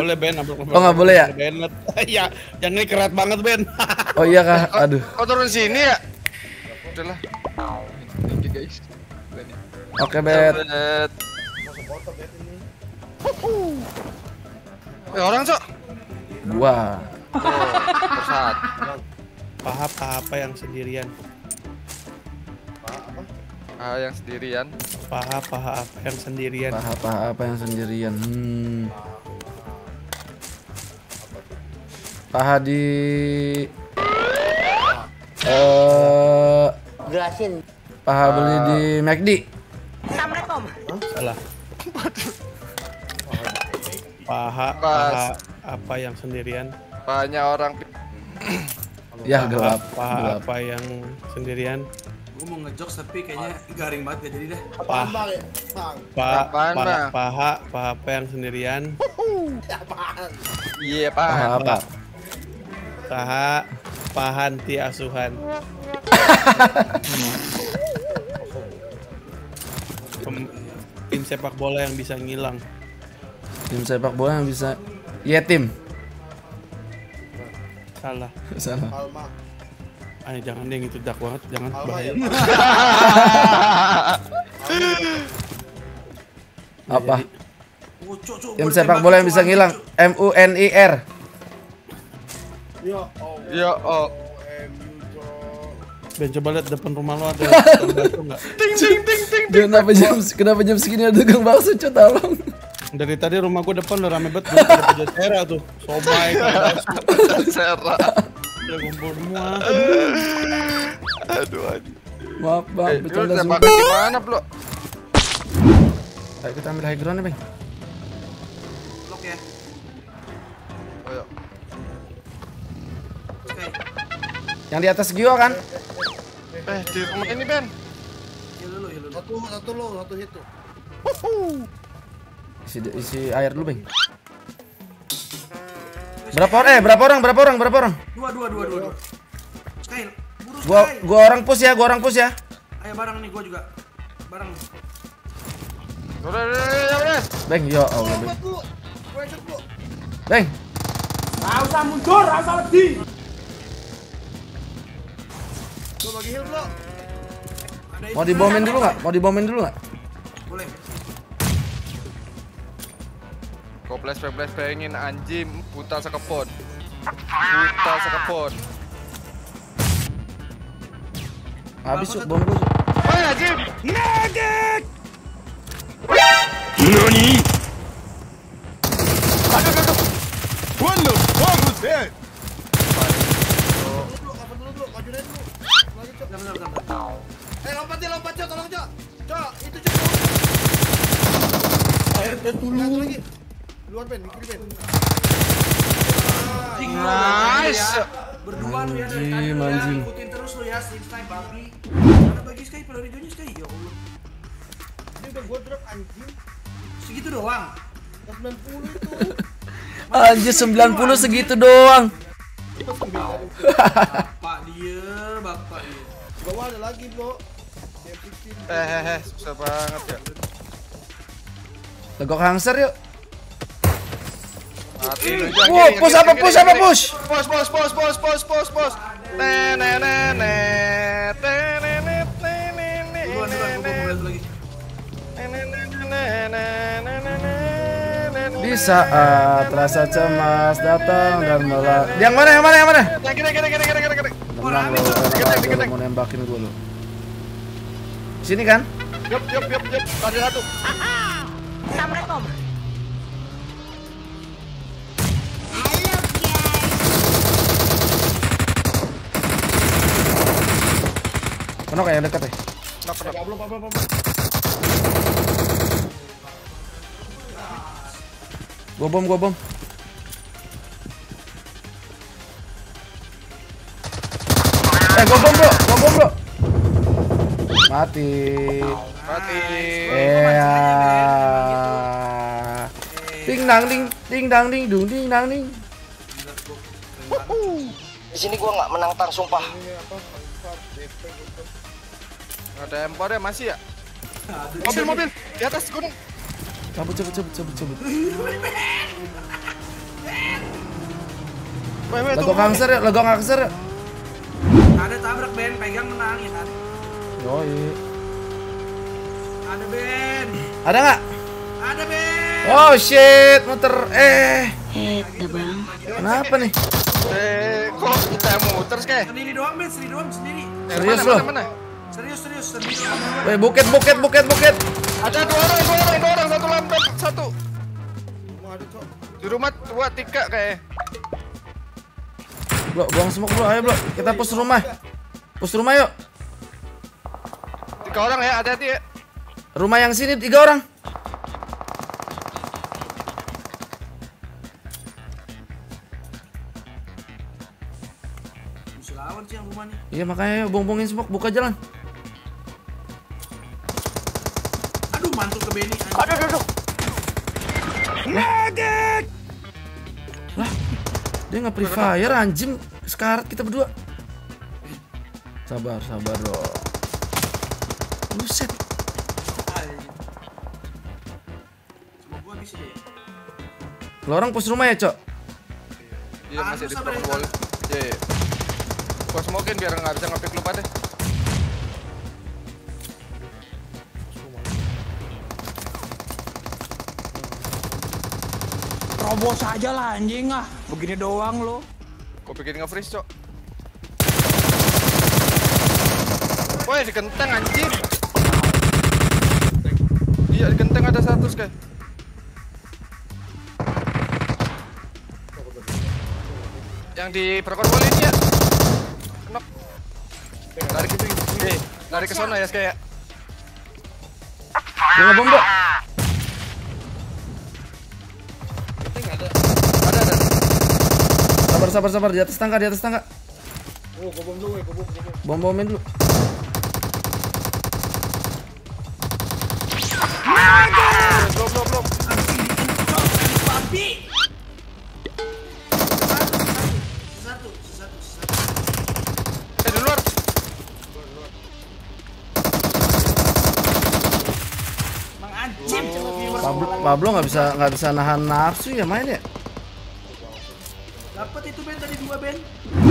boleh Ben. Oh nggak boleh ya? Iya, yang ini kerat banget Ben. Oh iya kah? Aduh. Kau turun sini ya? Udahlah. Thank you guys. Oke Bet. Orang cok. Gua. Pesat. Paha apa yang sendirian? Yang sendirian. Paha apa yang sendirian? Paha apa yang sendirian? Paha di jelasin. Paha beli di McD. Assalamualaikum. Salah. Paha apa yang sendirian? Banyak orang. Ya gelap. Paha apa yang sendirian? Gue mau ngejokes tapi kayaknya garing banget gak jadi deh. Paha apa yang sendirian? Iya Paha apa? Pahanti asuhan. Tim sepak bola yang bisa ngilang. Tim sepak bola yang bisa Yetim. Salah. Ayo jangan deh itu dark banget, jangan bahaya. Apa? Tim sepak bola yang bisa ngilang MUNIR. Ya oh. Ben coba lihat depan rumah lo ada bakso enggak? Ting. Kenapa jam segini ada tukang bakso, Cok, tolong. Dari tadi rumah gua depan udah rame banget, gua ada pejotera tuh. Somai kan. Serah. Udah kumpul semua. Aduh. Maaf, Bang, bercanda Lu semua. pakai di mana, Bro? Ayo kita ambil high ground ya, Bang. Lock ya. Ayo. Oke. Yang di atas Gio kan? Di rumah ini, Ben. Heal dulu. Satu hit tuh. Isi air dulu, Bang. Berapa orang? Dua. Sky, buru Sky. Gua orang push ya. Ayo bareng nih, gua juga. Bareng. Udah, Ben. Bang, ya Allah, Bang. Bang, Nggak usah mundur, nggak usah lebih. Gua bagi heal bro. mau dibombin dulu nggak? Boleh. Kau flash pengen anjing putar sekepon. Habis Cuk, bom gua. Cuk. Anjing. Ngegek. Nani? What the fuck was that? Bentar. Lompat Cok, tolong Cok. Cok, itu Cok. Air dulu. Lagi. Luar Ben, kiri Ben. Nice. Berdua lu ya dari tadi lu ya. Ikutin terus lu ya, sleep snipe babi. Mana bagi Sky pada videonya Sky? Ya Allah. Ini udah gua drop anjing. Segitu doang. 90 itu. Anjir 90 segitu doang. Bapak dia. Di bawah ada lagi, Bro. Susah banget ya. Tegok hangser yuk. Mati. Push. Pos. Duluan, gua mau lihat lagi. Di saat rasa cemas datang dan melak. Yang mana? Gede. Tenang lo, mau nembakin gue lo. Sini kan? Yup. Ada satu. Assalamualaikum. Kenapa kayak dekat ya? Gua bom. Gua bom bro. Mati. Ding dang ding dung ding dang ding. Di sini gua nggak menantang sumpah. Ada empor ya masih ya? Mobil di atas gunung. Cabut. Lagu kangser ya, lagu kangser ya. Ada tabrak Ben, pegang menang ya kan. Yoi. Ada Ben. Ada nggak? Ada Ben. Oh shit, muter. Bang. Kenapa nih? Kok kita muter kayak? Sendiri doang Ben, sendiri doang sendiri. Serius lo? Serius sendiri doang. Weh, buket. Ada dua orang, satu lambat, satu. Rumah ada, Cok. Di rumah 2, 3 kayak. Bro, buang smoke bro, ayo bro. Kita push rumah. Push rumah yuk. 3 orang ya, hati-hati ya. Rumah yang sini 3 orang. Musuh lawan sih yang rumahnya. Iya makanya yuk, buang-buangin smoke, buka jalan. Aduh, mantul ke Benny. Aduh. Lah, dia nggak free fire anjing. Sekarat kita berdua. Sabar bro. Buset. Semoga gua bisa deh. Lo orang push rumah ya, Cok? Iya, masih di proper wall. Iya. Gua smokin biar nggak bisa nge-pick lu pada. Robos aja lah anjing ah. Begini doang lo. Gua bikin nge-freeze, Cok. Woi, di genteng anjir. Iya, di genteng ada 100 kayak. Yang di proper wall ini ya. Kenapa? Lari ke sini. Lari ke sana ya, kayak. Dia ngebom, bro. Ada. Sabar, di atas tangga. Oh, gua bom dulu, Bom-bomin dulu. Belum. Babi. Satu. Di luar. Mang anjing coba viewers. Pablo nggak bisa nahan nafsu ya main ya. Dapat itu Ben tadi 2 Ben.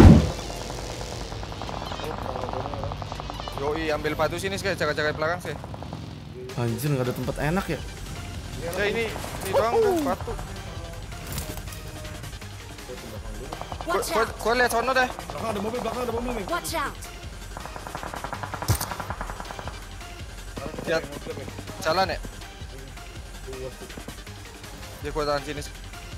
Yoi, ambil batu sini sekali, jaga-jaga belakang sih. Anjir nggak ada tempat enak ya. Ya ini doang udah batu. Watch out. Gua lihat sono deh. Belakang ada mobil, nih. Watch out. Lihat jalan ya. Ya gua tahan sini.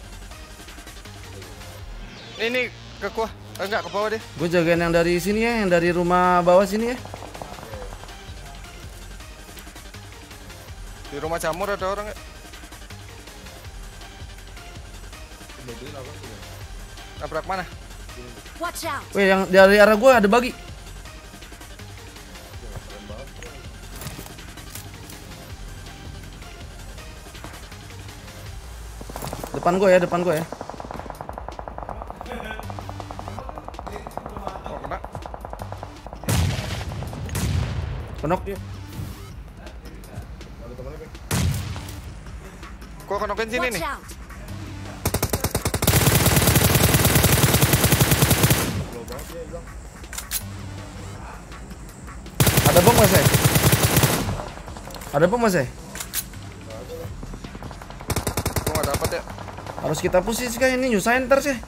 Ini ke gua. Enggak, ke bawah deh. Gue jagain yang dari sini ya, yang dari rumah bawah sini ya. Di rumah jamur ada orang ya. Nabrak mana? Watch out. Weh, yang dari arah gue ada bagi. Depan gue ya. Oh, kena. Kenok dia. Gua kenokin sini Watch nih. out. Ada bom nggak sih? Ada bom nggak sih? Gua nggak dapet ya. Harus kita push sih kayak ini nyusahin ntar sih.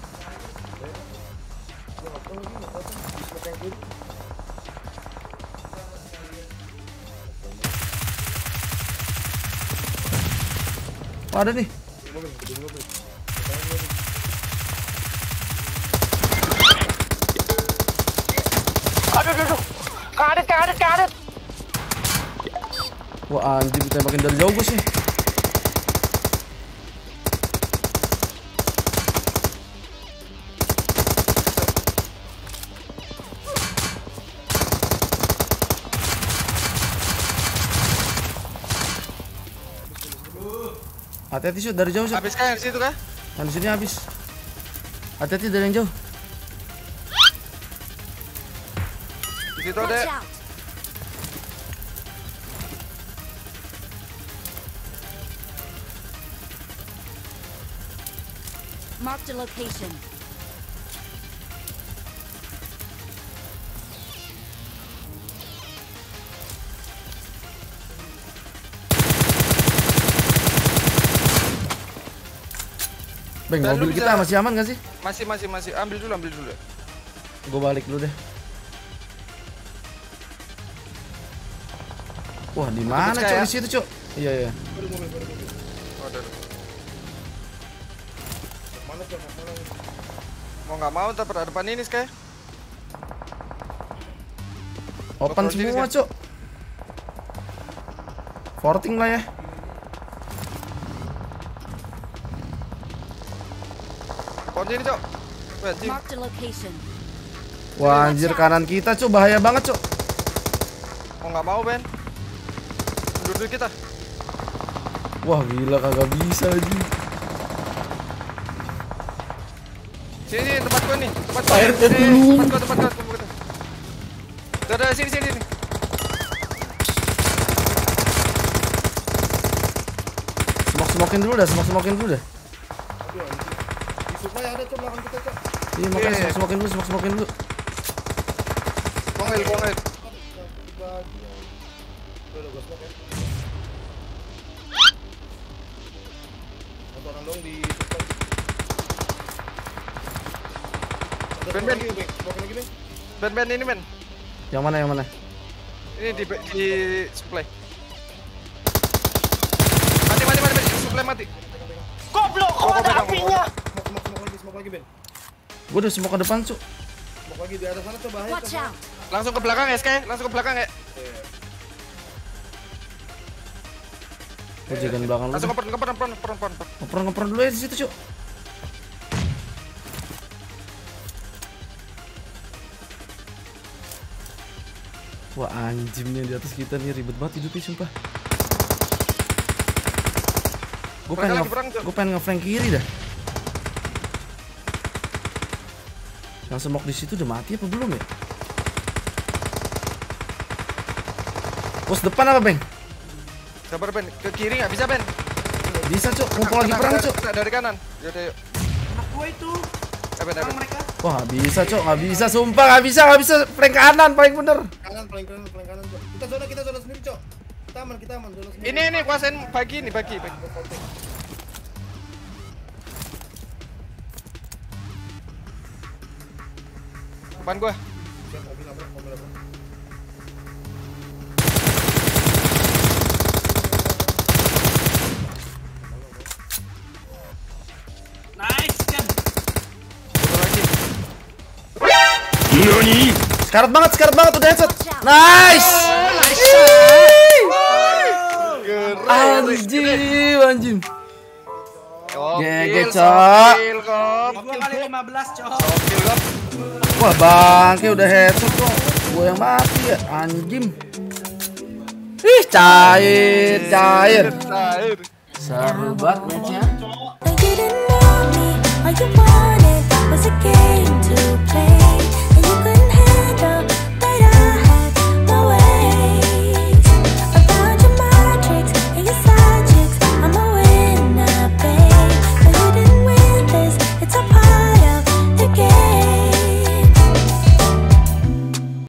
Oh, ada nih. Aduh. Kadet. Wah anjing ditembakin dari jauh gue sih. Hati-hati sih dari jauh sih. Habis kan yang situ kan? Yang di sini habis. Hati-hati dari yang jauh. Di situ Watch ada. out. Mark the location. Bang, mobil kita masih aman gak sih? Masih. Ambil dulu. Gue balik dulu deh. Wah, di mana Cok? Di situ Cok. Iya. Mau nggak mau tetap pada depan ini Sky. Open semua Cok. Forting lah ya. Kunci ini Cok. Mark the location. Wah anjir, kanan kita Cok, bahaya banget Cok. Mau nggak mau Ben. Mundur kita. Wah gila, kagak bisa aja. Sini tempat gua nih. Tempat gua. Udah sini. Smokin dulu dah. Di supply ada Cok belakang kita Cok. Iya makanya smokin dulu. Bongel. Udah gua smoke ya. Satu orang dong di supply. Ben. Smoke lagi Ben. Ben ini Ben. Yang mana? Ini di supply. Mati. Supply mati. Goblok, kok ada apinya? Smoke lagi Ben. Gue udah smoke ke depan Cok. Smoke lagi di atas sana Cok, bahaya Watch Cok. out. Langsung ke belakang ya Sky. Gue jagain belakang lu. Langsung Ngeper dulu ya di situ Cok. Wah anjingnya di atas kita nih, ribet banget hidupnya sumpah. Gue pengen nge-flank kiri dah. Yang smoke di situ udah mati apa belum ya? Pos depan apa Bang? Sabar Ben, ke kiri nggak bisa Ben. Bisa Cok, mumpung lagi perang Cok. Dari kanan. Yaudah yuk. Anak gua itu. Ben. Mereka. Wah nggak bisa Cok, nggak bisa sumpah, nggak bisa flank kanan paling bener. Paling kanan Cok. Kita zona sendiri Cok. Kita aman zona sendiri. Ini kuasain pagi. Depan gua. Mobil apa? Nice kan. Satu lagi. Sekarat banget udah headshot. Nice. Anjing. GG Cok. Gua kali 15 Cok. Wah bangke udah headshot Cok. Gue yang mati ya anjing. Ih cair. Seru banget matchnya. You didn't know me, all you wanted was a game to play.